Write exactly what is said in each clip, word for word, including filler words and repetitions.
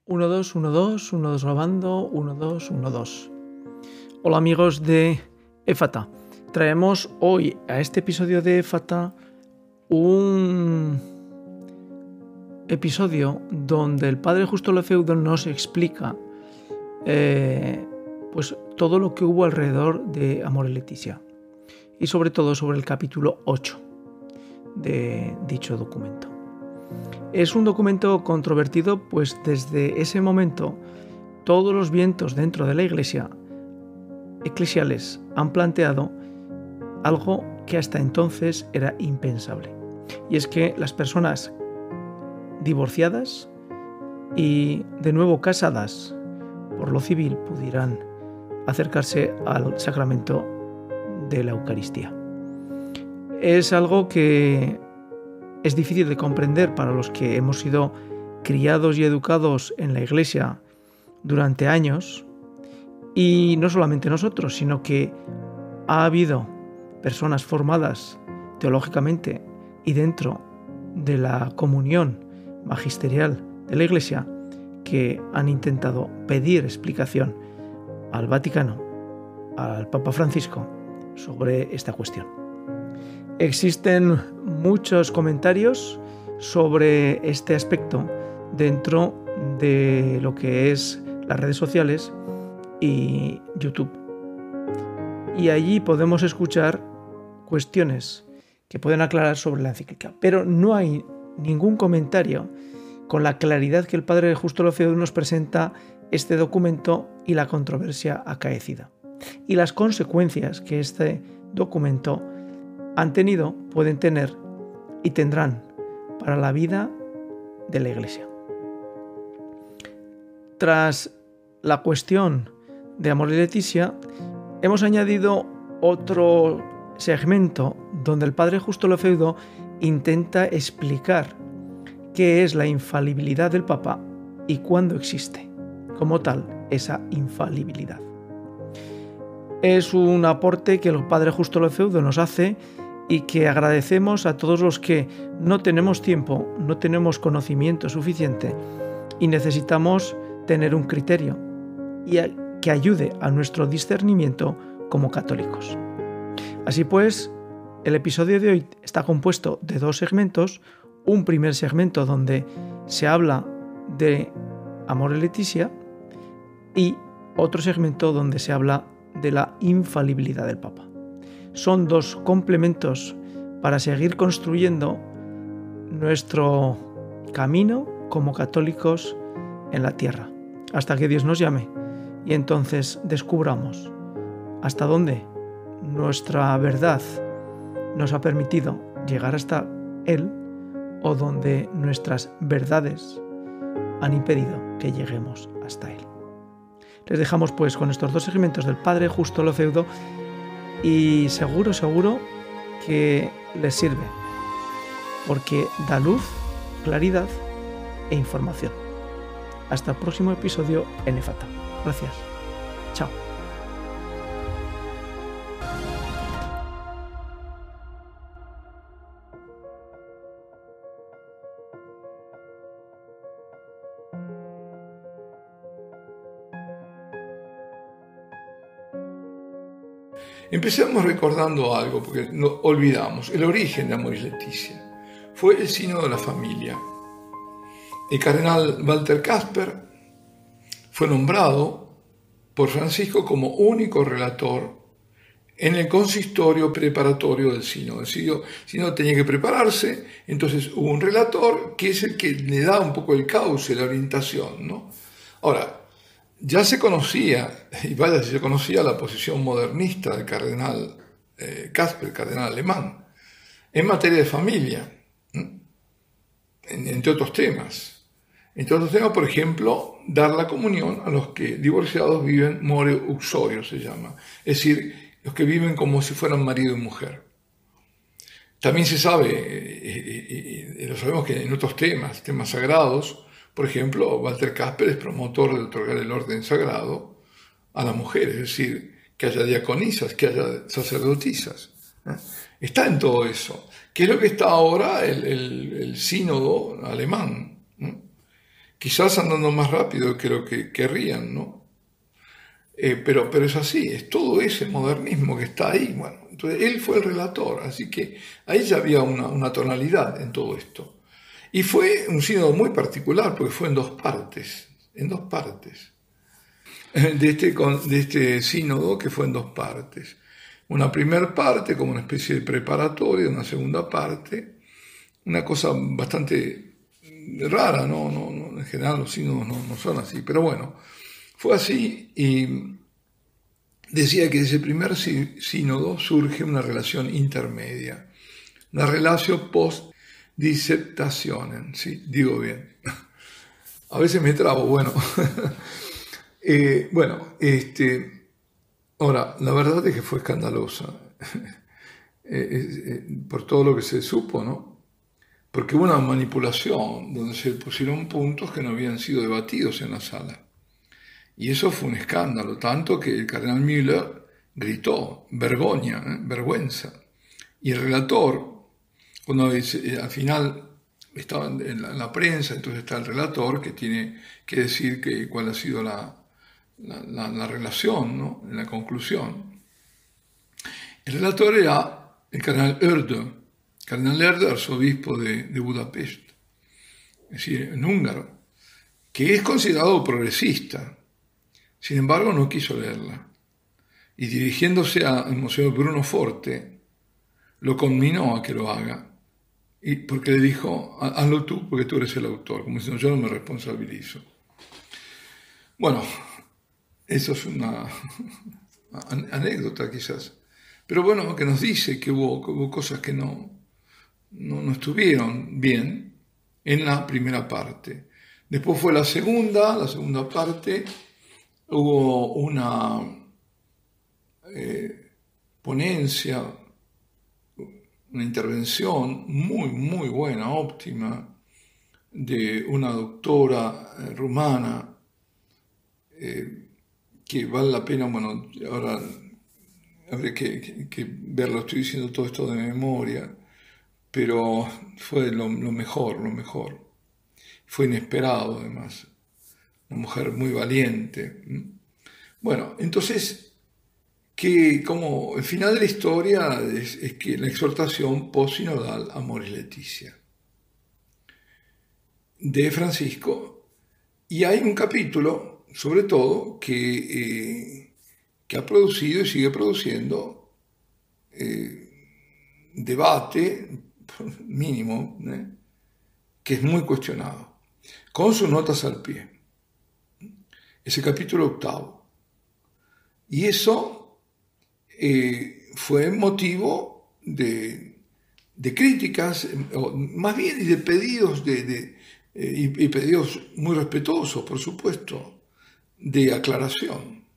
uno, dos, uno, dos, uno, dos grabando, uno, dos, uno, dos. Hola amigos de Éfata. Traemos hoy a este episodio de Éfata un episodio donde el padre Justo Lefeudo nos explica eh, pues todo lo que hubo alrededor de Amor y Leticia y sobre todo sobre el capítulo ocho de dicho documento. Es un documento controvertido, pues desde ese momento todos los vientos dentro de la iglesia eclesiales han planteado algo que hasta entonces era impensable. Y es que las personas divorciadas y de nuevo casadas por lo civil pudieran acercarse al sacramento de la Eucaristía. Es algo que es difícil de comprender para los que hemos sido criados y educados en la Iglesia durante años, y no solamente nosotros, sino que ha habido personas formadas teológicamente y dentro de la comunión magisterial de la Iglesia que han intentado pedir explicación al Vaticano, al Papa Francisco, sobre esta cuestión. Existen muchos comentarios sobre este aspecto dentro de lo que es las redes sociales y YouTube. Y allí podemos escuchar cuestiones que pueden aclarar sobre la encíclica, pero no hay ningún comentario con la claridad que el padre Justo Lefeudo nos presenta este documento y la controversia acaecida y las consecuencias que este documento han tenido, pueden tener y tendrán para la vida de la Iglesia. Tras la cuestión de Amor y Leticia, hemos añadido otro segmento donde el padre Justo Lefeudo intenta explicar qué es la infalibilidad del Papa y cuándo existe, como tal, esa infalibilidad. Es un aporte que el padre Justo Lefeudo nos hace y que agradecemos a todos los que no tenemos tiempo, no tenemos conocimiento suficiente y necesitamos tener un criterio y que ayude a nuestro discernimiento como católicos. Así pues, el episodio de hoy está compuesto de dos segmentos. Un primer segmento donde se habla de Amor y Leticia y otro segmento donde se habla de la infalibilidad del Papa. Son dos complementos para seguir construyendo nuestro camino como católicos en la tierra, hasta que Dios nos llame y entonces descubramos hasta dónde nuestra verdad nos ha permitido llegar hasta Él o donde nuestras verdades han impedido que lleguemos hasta Él. Les dejamos pues con estos dos segmentos del padre Justo Lefeudo y seguro, seguro que les sirve, porque da luz, claridad e información. Hasta el próximo episodio en Éfata. Gracias. Chao. Empecemos recordando algo, porque no olvidamos. El origen de Amor y Leticia fue el sínodo de la familia. El cardenal Walter Kasper fue nombrado por Francisco como único relator en el consistorio preparatorio del sínodo. El sínodo tenía que prepararse, entonces hubo un relator que es el que le da un poco el cauce, la orientación, ¿no? Ahora, ya se conocía, y vaya si se conocía, la posición modernista del cardenal eh, Kasper, cardenal alemán, en materia de familia, en, entre otros temas. Entre otros temas, por ejemplo, dar la comunión a los que divorciados viven more uxorio, se llama, es decir, los que viven como si fueran marido y mujer. También se sabe, y, y, y lo sabemos que en otros temas, temas sagrados, por ejemplo, Walter Kasper es promotor de otorgar el orden sagrado a las mujeres, es decir, que haya diaconisas, que haya sacerdotisas. ¿eh? Está en todo eso, que es lo que está ahora el, el, el sínodo alemán, ¿eh? quizás andando más rápido que lo que querrían, ¿no? Eh, pero, pero es así, es todo ese modernismo que está ahí. Bueno, entonces él fue el relator, así que ahí ya había una, una tonalidad en todo esto. Y fue un sínodo muy particular porque fue en dos partes, en dos partes, de este, de este sínodo que fue en dos partes. Una primera parte como una especie de preparatoria, una segunda parte, una cosa bastante rara, ¿no? No, no, en general los sínodos no, no son así, pero bueno, fue así y decía que de ese primer sínodo surge una relación intermedia, una relación post-dissertationen, ¿sí? Digo bien. A veces me trabo, bueno. eh, bueno, este, ahora, la verdad es que fue escandalosa, eh, eh, por todo lo que se supo, ¿no? Porque hubo una manipulación donde se pusieron puntos que no habían sido debatidos en la sala. Y eso fue un escándalo, tanto que el cardenal Müller gritó, vergüenza, ¿eh? vergüenza. Y el relator, cuando dice, al final estaba en la, en la prensa, entonces está el relator que tiene que decir que, cuál ha sido la, la, la, la relación, ¿no? En la conclusión. El relator era el cardenal Erdő, cardenal Erdő, arzobispo de, de Budapest, es decir, en húngaro, que es considerado progresista. Sin embargo, no quiso leerla. Y dirigiéndose a Monseñor Bruno Forte, lo conminó a que lo haga. Y porque le dijo, hazlo tú porque tú eres el autor, como diciendo, yo no me responsabilizo. Bueno, eso es una anécdota quizás. Pero bueno, que nos dice que hubo, que hubo cosas que no, no, no estuvieron bien en la primera parte. Después fue la segunda, la segunda parte. Hubo una eh, ponencia, una intervención muy, muy buena, óptima, de una doctora eh, rumana, eh, que vale la pena, bueno, ahora habría que, que, que verlo, estoy diciendo todo esto de memoria, pero fue lo, lo mejor, lo mejor. Fue inesperado además. Una mujer muy valiente. Bueno, entonces, que como el final de la historia es, es que la exhortación post-sinodal Amoris Laetitia de Francisco, y hay un capítulo, sobre todo, que, eh, que ha producido y sigue produciendo eh, debate mínimo, ¿eh? que es muy cuestionado, con sus notas al pie. Ese capítulo octavo. Y eso eh, fue motivo de, de críticas, o más bien de pedidos, de, de, eh, y, y pedidos muy respetuosos, por supuesto, de aclaración.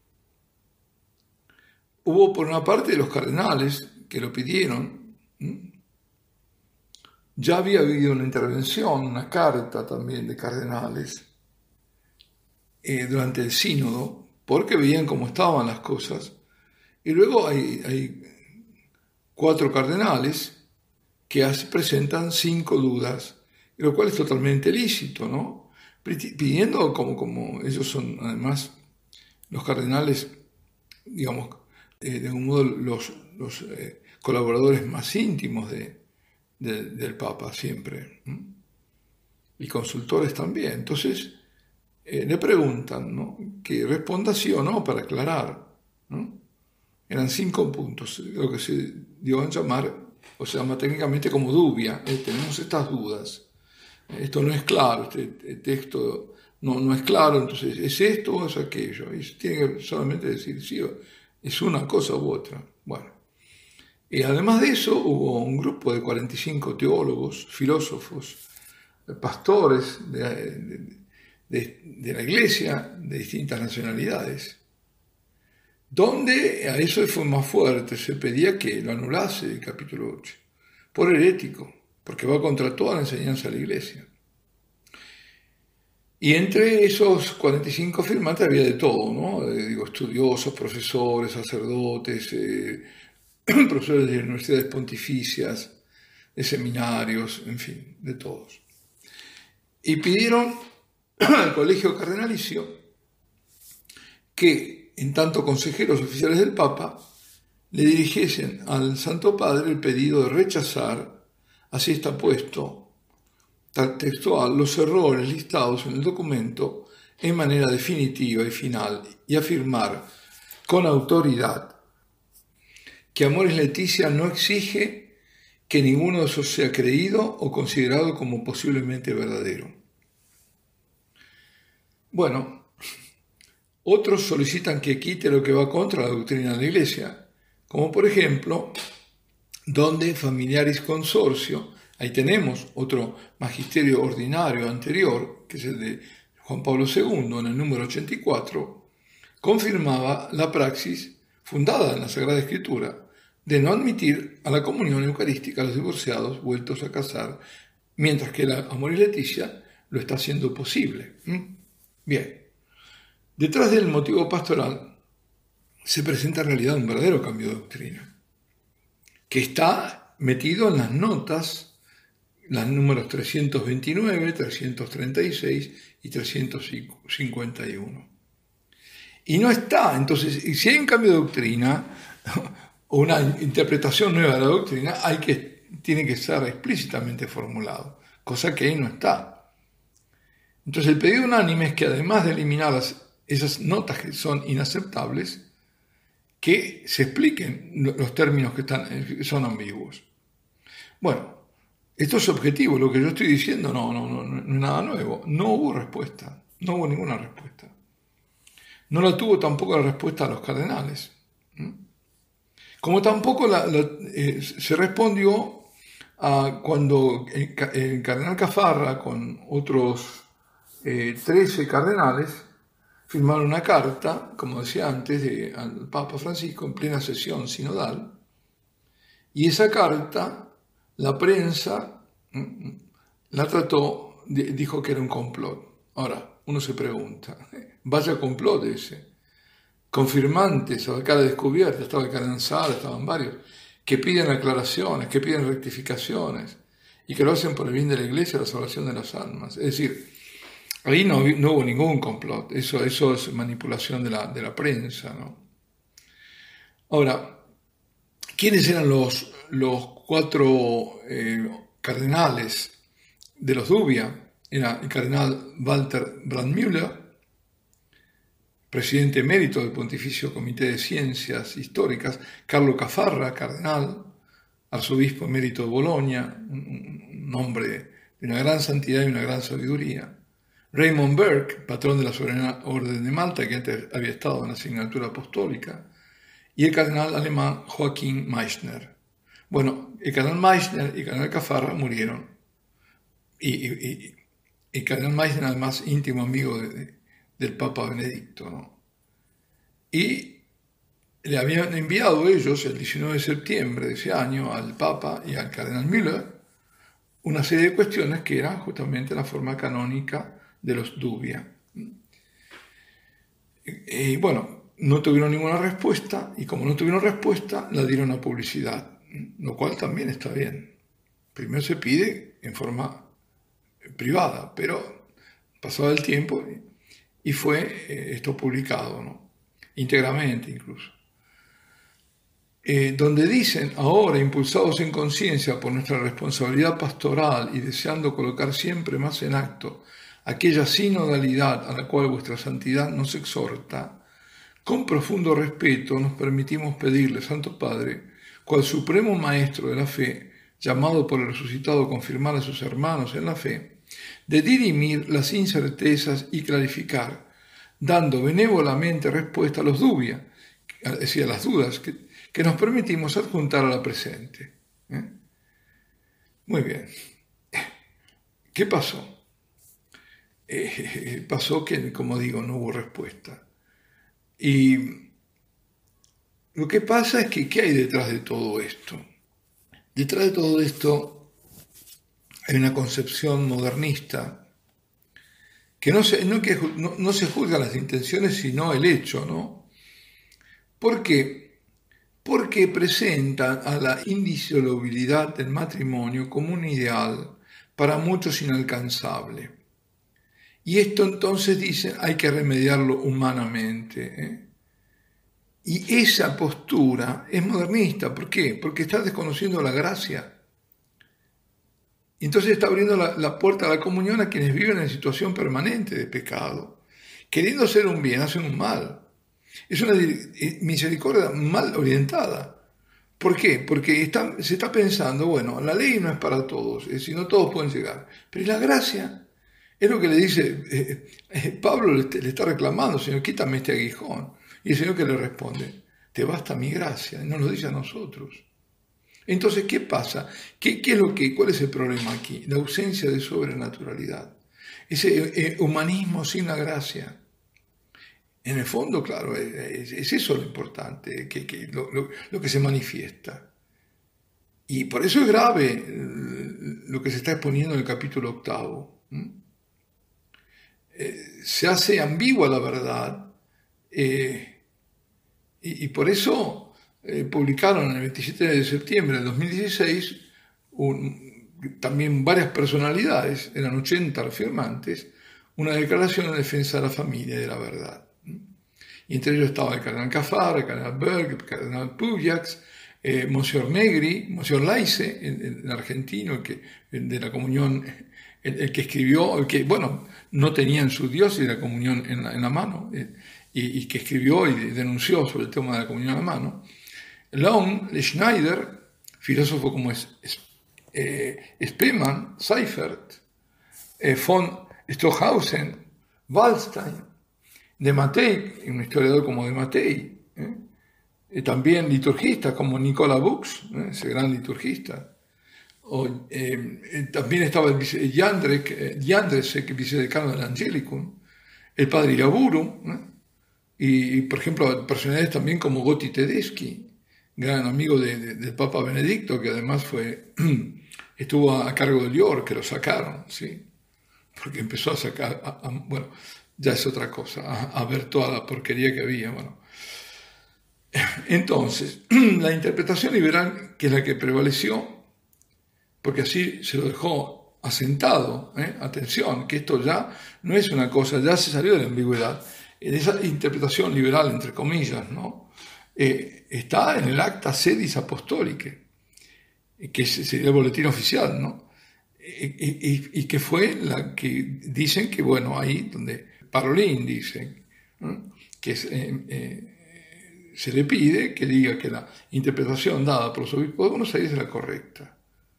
Hubo por una parte los cardenales que lo pidieron. ¿Mm? Ya había habido una intervención, una carta también de cardenales Eh, durante el sínodo, porque veían cómo estaban las cosas, y luego hay, hay cuatro cardenales que presentan cinco dudas, lo cual es totalmente lícito, ¿no? Pidiendo, como, como ellos son además los cardenales, digamos, eh, de algún modo los, los eh, colaboradores más íntimos de, de, del Papa siempre, ¿no? Y consultores también. Entonces, Eh, le preguntan, ¿no? Que responda sí o no para aclarar, ¿no? Eran cinco puntos, lo que se dio a llamar, o se llama técnicamente como dubia, eh, tenemos estas dudas, esto no es claro, este texto no, no es claro, entonces es esto o es aquello, y tiene que solamente decir sí, es una cosa u otra. Bueno, y además de eso hubo un grupo de cuarenta y cinco teólogos, filósofos, pastores de, de De, de la iglesia de distintas nacionalidades, donde a eso fue más fuerte, se pedía que lo anulase el capítulo ocho, por herético, porque va contra toda la enseñanza de la iglesia. Y entre esos cuarenta y cinco firmantes había de todo, ¿no? Eh, digo, estudiosos, profesores, sacerdotes, eh, profesores de universidades pontificias, de seminarios, en fin, de todos. Y pidieron al colegio cardenalicio que, en tanto consejeros oficiales del Papa, le dirigiesen al Santo Padre el pedido de rechazar, así está puesto, tal textual, los errores listados en el documento en manera definitiva y final, y afirmar con autoridad que Amoris Laetitia no exige que ninguno de esos sea creído o considerado como posiblemente verdadero. Bueno, otros solicitan que quite lo que va contra la doctrina de la Iglesia, como por ejemplo, donde Familiaris Consortio, ahí tenemos otro magisterio ordinario anterior, que es el de Juan Pablo segundo, en el número ochenta y cuatro, confirmaba la praxis fundada en la Sagrada Escritura de no admitir a la comunión eucarística a los divorciados vueltos a casar, mientras que la Amoris Laetitia lo está haciendo posible. ¿Mm? Bien, detrás del motivo pastoral se presenta en realidad un verdadero cambio de doctrina, que está metido en las notas, las números trescientos veintinueve, trescientos treinta y seis y trescientos cincuenta y uno. Y no está, entonces, si hay un cambio de doctrina o una interpretación nueva de la doctrina, hay que, tiene que ser explícitamente formulado, cosa que ahí no está. Entonces el pedido unánime es que además de eliminar las, esas notas que son inaceptables, que se expliquen los términos que están, son ambiguos. Bueno, esto es objetivo, lo que yo estoy diciendo no, no, no, no es nada nuevo. No hubo respuesta, no hubo ninguna respuesta. No la tuvo tampoco la respuesta a los cardenales. Como tampoco la, la, eh, se respondió a cuando el, el cardenal Caffarra con otros eh, trece cardenales firmaron una carta, como decía antes, de, al Papa Francisco en plena sesión sinodal, y esa carta la prensa la trató, dijo que era un complot. Ahora, uno se pregunta, vaya complot ese, confirmantes a cara descubierta, estaba el cardenal Sala, estaban varios, que piden aclaraciones, que piden rectificaciones, y que lo hacen por el bien de la Iglesia, la salvación de las almas. Es decir, ahí no, no hubo ningún complot, eso, eso es manipulación de la, de la prensa, ¿no? Ahora, ¿quiénes eran los, los cuatro eh, cardenales de los Dubia? Era el cardenal Walter Brandmüller, presidente emérito del Pontificio Comité de Ciencias Históricas, Carlo Caffarra, cardenal, arzobispo emérito de Bolonia, un hombre de una gran santidad y una gran sabiduría, Raymond Burke, patrón de la Soberana Orden de Malta, que antes había estado en la asignatura apostólica, y el cardenal alemán Joachim Meißner. Bueno, el cardenal Meißner y el cardenal Caffarra murieron. Y, y, y el cardenal Meißner, además, íntimo amigo de, de, del Papa Benedicto, ¿no? Y le habían enviado ellos, el diecinueve de septiembre de ese año, al Papa y al cardenal Müller, una serie de cuestiones que eran justamente la forma canónica de los Dubia. Y bueno, no tuvieron ninguna respuesta, y como no tuvieron respuesta, la dieron a publicidad, lo cual también está bien. Primero se pide en forma privada, pero pasado el tiempo y fue esto publicado, ¿no? Íntegramente incluso. Eh, donde dicen, ahora, impulsados en conciencia por nuestra responsabilidad pastoral y deseando colocar siempre más en acto aquella sinodalidad a la cual vuestra santidad nos exhorta, con profundo respeto nos permitimos pedirle, Santo Padre, cual supremo maestro de la fe, llamado por el resucitado a confirmar a sus hermanos en la fe, de dirimir las incertezas y clarificar, dando benévolamente respuesta a los dubia, es decir, a las dudas que, que nos permitimos adjuntar a la presente. ¿Eh? Muy bien. ¿Qué pasó? Eh, pasó que, como digo, no hubo respuesta. Y lo que pasa es que, ¿qué hay detrás de todo esto? Detrás de todo esto hay una concepción modernista que no se, no, que, no, no se juzgan las intenciones, sino el hecho, ¿no? ¿Por qué? Porque presentan a la indisolubilidad del matrimonio como un ideal para muchos inalcanzable. Y esto entonces dicen hay que remediarlo humanamente. ¿eh? Y esa postura es modernista. ¿Por qué? Porque está desconociendo la gracia. Y entonces está abriendo la, la puerta a la comunión a quienes viven en situación permanente de pecado. Queriendo hacer un bien, hacen un mal. Es una misericordia mal orientada. ¿Por qué? Porque está, se está pensando, bueno, la ley no es para todos, es decir, no todos pueden llegar. Pero la gracia es lo que le dice, eh, eh, Pablo le, le está reclamando, Señor, quítame este aguijón. Y el Señor que le responde, te basta mi gracia, y nos lo dice a nosotros. Entonces, ¿qué pasa? ¿Qué, qué es lo que, ¿Cuál es el problema aquí? La ausencia de sobrenaturalidad. Ese eh, humanismo sin la gracia. En el fondo, claro, es, es eso lo importante, que, que lo, lo, lo que se manifiesta. Y por eso es grave lo que se está exponiendo en el capítulo octavo. ¿Mm? Eh, se hace ambigua la verdad, eh, y, y por eso eh, publicaron el veintisiete de septiembre de dos mil dieciséis un, también varias personalidades, eran ochenta los firmantes, una declaración en defensa de la familia y de la verdad. Y entre ellos estaba el cardenal Caffarra, el cardenal Berg, el cardenal Pujax, eh, Monsignor Negri, Monsignor Laice, el, el argentino, el que, el de la comunión, el, el que escribió, el que, bueno, no tenía en su diócesis la comunión en la, en la mano, eh, y, y que escribió y denunció sobre el tema de la comunión en la mano. Laun, Schneider, filósofo como es, es, eh, Spemann, Seifert, eh, von Stockhausen, Wallstein, de Matei, un historiador como de Matei, ¿eh? Y también liturgistas como Nicola Bux, ¿eh? Ese gran liturgista. O, eh, también estaba el Jandrek, Jandresek, vicedecano del Angelicum, el padre Yaburu, ¿eh? y, y, por ejemplo, personalidades también como Gotti Tedeschi, gran amigo de, de, del Papa Benedicto, que además fue, estuvo a, a cargo de Lior, que lo sacaron, ¿sí? Porque empezó a sacar, a, a, bueno, ya es otra cosa, a, a ver toda la porquería que había. Bueno. Entonces, la interpretación liberal, que es la que prevaleció, porque así se lo dejó asentado, ¿eh? Atención, que esto ya no es una cosa, ya se salió de la ambigüedad, en esa interpretación liberal, entre comillas, ¿no? Eh, está en el Acta Sedis Apostolicae, que sería el boletín oficial, ¿no? Y, y, y que fue la que dicen que, bueno, ahí donde Parolin dice, ¿no? que es, eh, eh, se le pide que diga que la interpretación dada por los obispos de Buenos Aires es la correcta.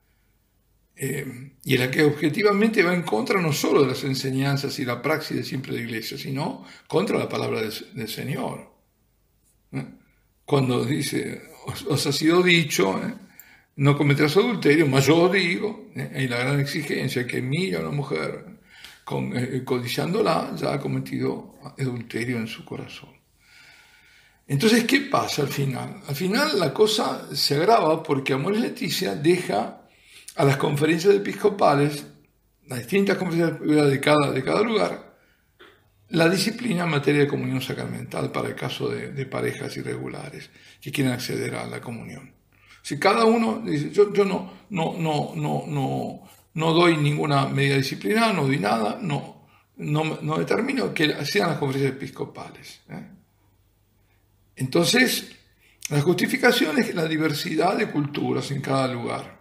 Eh, y en la que objetivamente va en contra no solo de las enseñanzas y la praxis de siempre de la Iglesia, sino contra la palabra del, del Señor. ¿Eh? Cuando dice, os, os ha sido dicho, ¿eh? no cometerás adulterio, mas yo os digo, ¿eh? hay la gran exigencia que mira a una mujer con, eh, codiciándola, ya ha cometido adulterio en su corazón. Entonces, ¿qué pasa al final? Al final la cosa se agrava porque Amoris Laetitia deja a las conferencias episcopales, las distintas conferencias de cada, de cada lugar, la disciplina en materia de comunión sacramental para el caso de, de parejas irregulares que quieren acceder a la comunión. Si cada uno dice, yo, yo no, no, no, no, no, no doy ninguna medida disciplinaria, no doy nada, no, no, no determino que sean las conferencias episcopales. ¿eh? Entonces, la justificación es la diversidad de culturas en cada lugar.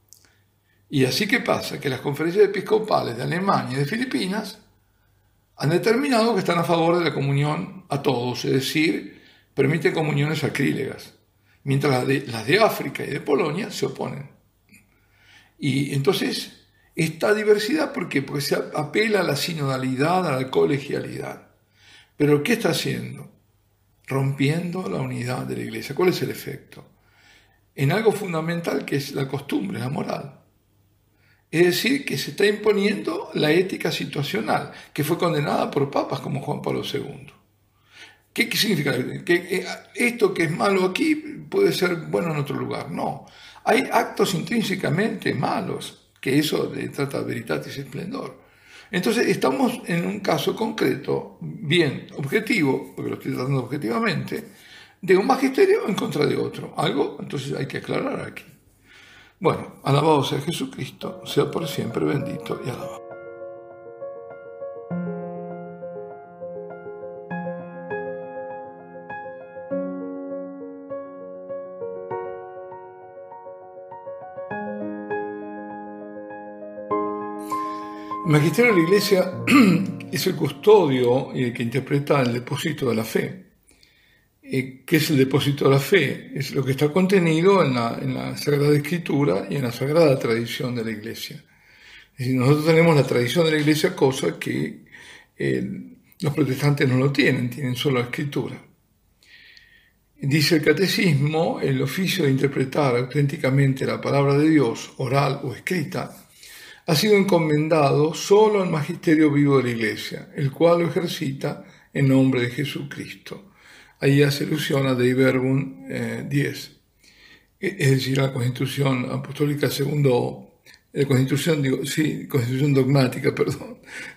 Y así que pasa que las conferencias episcopales de Alemania y de Filipinas han determinado que están a favor de la comunión a todos, es decir, permiten comuniones sacrílegas, mientras las de, las de África y de Polonia se oponen. Y entonces, esta diversidad, ¿por qué? Porque se apela a la sinodalidad, a la colegialidad. Pero ¿qué está haciendo? Rompiendo la unidad de la Iglesia. ¿Cuál es el efecto? En algo fundamental que es la costumbre, la moral. Es decir, que se está imponiendo la ética situacional, que fue condenada por papas como Juan Pablo segundo. ¿Qué, qué significa? Que esto que es malo aquí puede ser bueno en otro lugar. No. Hay actos intrínsecamente malos, que eso trata de veritatis splendor. Entonces, estamos en un caso concreto, bien objetivo, porque lo estoy tratando objetivamente, de un magisterio en contra de otro. Algo, entonces, hay que aclarar aquí. Bueno, alabado sea Jesucristo, sea por siempre bendito y alabado. El magisterio de la Iglesia es el custodio y el que interpreta el depósito de la fe. ¿Qué es el depósito de la fe? Es lo que está contenido en la, en la Sagrada Escritura y en la Sagrada Tradición de la Iglesia. Es decir, nosotros tenemos la tradición de la Iglesia, cosa que eh, los protestantes no lo tienen, tienen solo la Escritura. Dice el Catecismo, el oficio de interpretar auténticamente la palabra de Dios, oral o escrita, ha sido encomendado solo al magisterio vivo de la Iglesia, el cual lo ejercita en nombre de Jesucristo. Ahí hace alusión a Dei Verbum eh, diez, es decir, la Constitución Apostólica segundo, la Constitución, digo, sí, Constitución dogmática, perdón,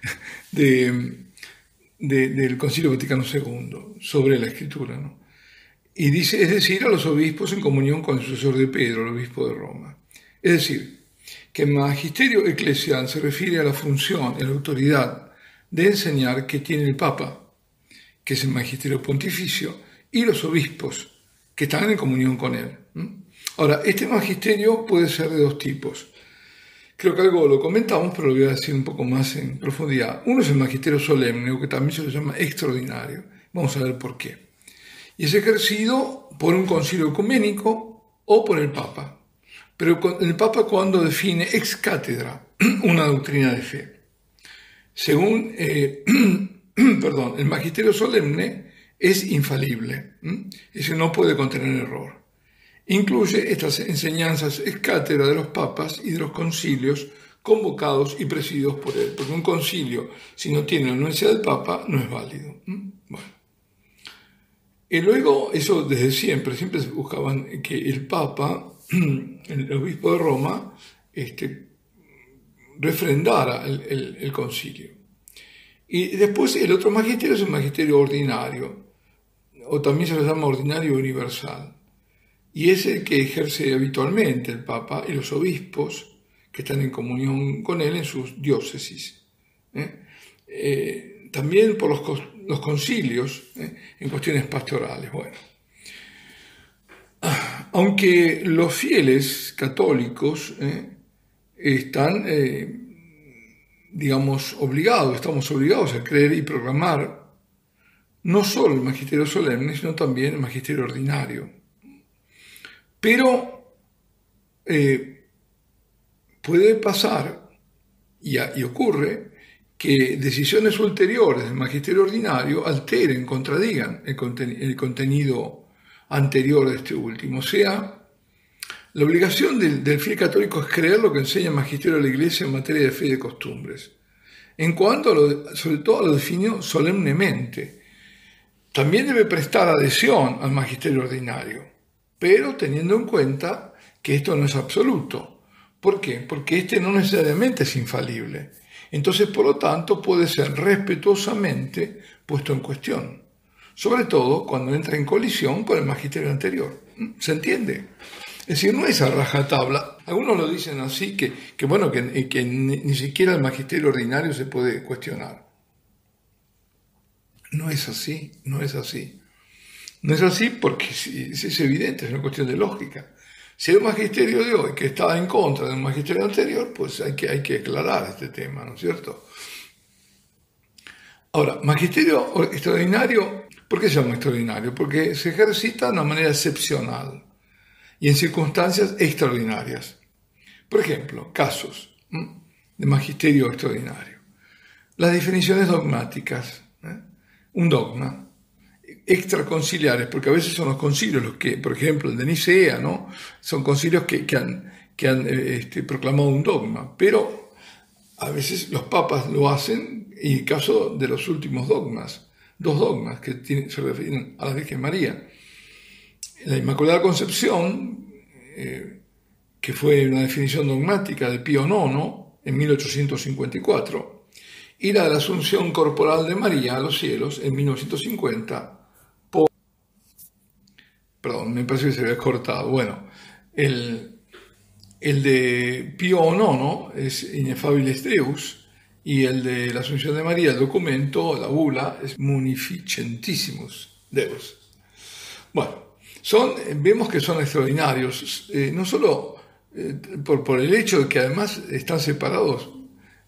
de, de, del Concilio Vaticano segundo, sobre la Escritura, ¿no? Y dice, es decir, a los obispos en comunión con el sucesor de Pedro, el obispo de Roma. Es decir, que el magisterio eclesial se refiere a la función y a la autoridad de enseñar que tiene el Papa, que es el magisterio pontificio, y los obispos, que están en comunión con él. Ahora, este magisterio puede ser de dos tipos. Creo que algo lo comentamos, pero lo voy a decir un poco más en profundidad. Uno es el magisterio solemne, o que también se le llama extraordinario. Vamos a ver por qué. Y es ejercido por un concilio ecuménico o por el Papa. Pero el Papa cuando define ex cátedra una doctrina de fe. Según, eh, perdón, el magisterio solemne es infalible, ese no puede contener error. Incluye estas enseñanzas ex cátedra de los papas y de los concilios convocados y presididos por él, porque un concilio, si no tiene la anuencia del Papa, no es válido. Bueno. Y luego, eso desde siempre, siempre se buscaban que el Papa, el obispo de Roma, este, refrendara el, el, el concilio. Y después el otro magisterio es el magisterio ordinario, o también se lo llama ordinario universal, y es el que ejerce habitualmente el Papa y los obispos que están en comunión con él en sus diócesis. ¿eh? Eh, también por los, los concilios ¿eh? en cuestiones pastorales. Bueno. Aunque los fieles católicos ¿eh? están, eh, digamos, obligados, estamos obligados a creer y proclamar no solo el magisterio solemne, sino también el magisterio ordinario. Pero eh, puede pasar, y, y ocurre, que decisiones ulteriores del magisterio ordinario alteren, contradigan el, conten el contenido anterior de este último. O sea, la obligación del, del fiel católico es creer lo que enseña el magisterio de la Iglesia en materia de fe y de costumbres. En cuanto a lo, sobre todo a lo definido solemnemente, también debe prestar adhesión al magisterio ordinario, pero teniendo en cuenta que esto no es absoluto. ¿Por qué? Porque este no necesariamente es infalible. Entonces, por lo tanto, puede ser respetuosamente puesto en cuestión, sobre todo cuando entra en colisión con el magisterio anterior. ¿Se entiende? Es decir, no es a rajatabla. Algunos lo dicen así, que, que bueno, que, que ni, ni siquiera el magisterio ordinario se puede cuestionar. No es así, no es así. No es así porque es evidente, es una cuestión de lógica. Si hay un magisterio de hoy que está en contra de un magisterio anterior, pues hay que, hay que aclarar este tema, ¿no es cierto? Ahora, magisterio extraordinario, ¿por qué se llama extraordinario? Porque se ejercita de una manera excepcional y en circunstancias extraordinarias. Por ejemplo, casos ¿m? de magisterio extraordinario. Las definiciones dogmáticas, ¿eh? un dogma. Extraconciliares, porque a veces son los concilios los que, por ejemplo, el de Nicea, ¿no? Son concilios que, que han, que han este, proclamado un dogma, pero a veces los papas lo hacen, y en el caso de los últimos dogmas, dos dogmas que tienen, se refieren a la Virgen María. La Inmaculada Concepción, eh, que fue una definición dogmática de Pío nono en mil ochocientos cincuenta y cuatro, y la de la Asunción Corporal de María a los cielos en mil novecientos cincuenta, por... Perdón, me parece que se había cortado. Bueno, el, el de Pío nono es Ineffabiles Deus, y el de la Asunción de María, el documento, la bula, es Munificentissimus Deus. Bueno, son, vemos que son extraordinarios, eh, no solo eh, por, por el hecho de que además están separados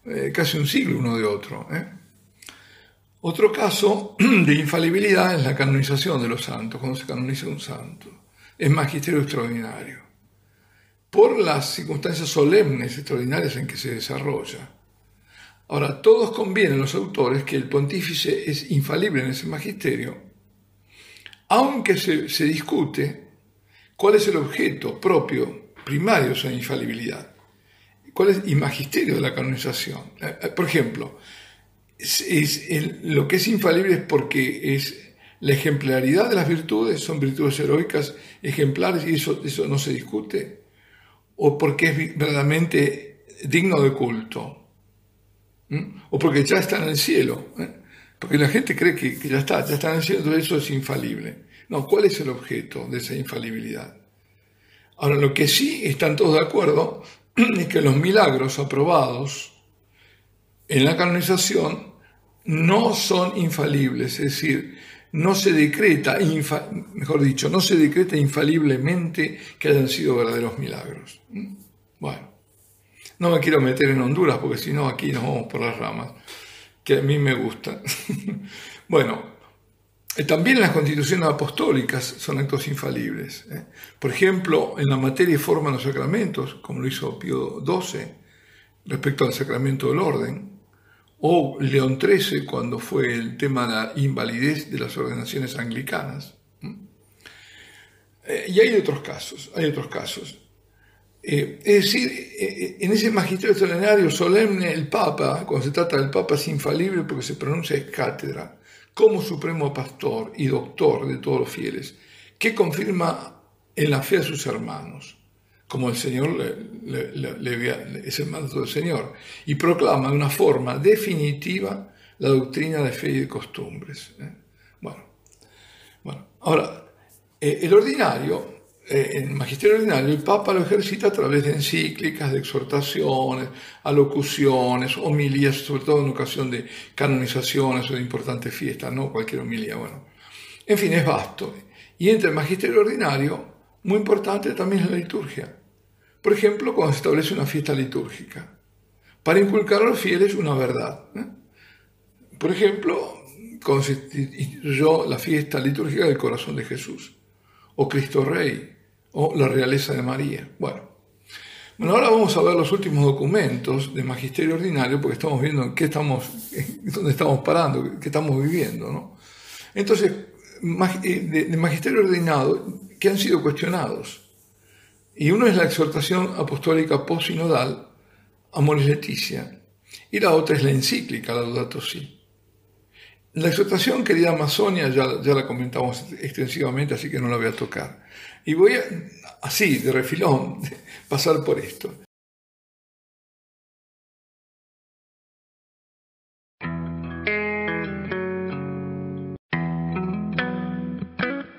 eh, casi un siglo uno de otro. ¿eh? Otro caso de infalibilidad es la canonización de los santos, cuando se canoniza un santo. Es magisterio extraordinario, por las circunstancias solemnes extraordinarias en que se desarrolla. Ahora, todos convienen los autores que el pontífice es infalible en ese magisterio, aunque se, se discute cuál es el objeto propio, primario de esa infalibilidad, cuál es el magisterio de la canonización. Por ejemplo, es, es el, lo que es infalible es porque es la ejemplaridad de las virtudes, son virtudes heroicas ejemplares y eso, eso no se discute, o porque es verdaderamente digno de culto, ¿Mm? o porque ya está en el cielo, ¿eh? porque la gente cree que, que ya está, ya está en el cielo, entonces eso es infalible. No, ¿cuál es el objeto de esa infalibilidad? Ahora, lo que sí están todos de acuerdo es que los milagros aprobados en la canonización no son infalibles, es decir, no se decreta, infa, mejor dicho, no se decreta infaliblemente que hayan sido verdaderos milagros. Bueno, no me quiero meter en Honduras porque si no aquí nos vamos por las ramas, que a mí me gusta. Bueno, también las constituciones apostólicas son actos infalibles. ¿eh? Por ejemplo, en la materia y forma de los sacramentos, como lo hizo Pío doce, respecto al sacramento del orden, o León trece, cuando fue el tema de la invalidez de las ordenaciones anglicanas. Eh, y hay otros casos, hay otros casos. Eh, es decir, eh, en ese magisterio extraordinario solemne, el Papa, cuando se trata del Papa, es infalible porque se pronuncia ex cátedra, como supremo pastor y doctor de todos los fieles, que confirma en la fe a sus hermanos, como el Señor le, le, le, le, es el mandato del Señor, y proclama de una forma definitiva la doctrina de fe y de costumbres. ¿eh? Bueno, bueno, ahora, eh, el ordinario, eh, en el magisterio ordinario, el Papa lo ejercita a través de encíclicas, de exhortaciones, alocuciones, homilías, sobre todo en ocasión de canonizaciones o de importantes fiestas, no cualquier homilía, bueno. En fin, es vasto. Y entre el magisterio ordinario, muy importante también es la liturgia. Por ejemplo, cuando se establece una fiesta litúrgica, para inculcar a los fieles una verdad. ¿eh? Por ejemplo, cuando se instituyó la fiesta litúrgica del corazón de Jesús, o Cristo Rey, o la realeza de María. Bueno, bueno, ahora vamos a ver los últimos documentos de magisterio ordinario, porque estamos viendo en qué estamos, en dónde estamos parando, qué estamos viviendo, ¿no? Entonces, de, de magisterio ordinario que han sido cuestionados. Y uno es la exhortación apostólica posinodal, Amoris Laetitia, y la otra es la encíclica, Laudato Si. La exhortación, querida Amazonia, ya, ya la comentamos extensivamente, así que no la voy a tocar. Y voy a, así, de refilón, pasar por esto.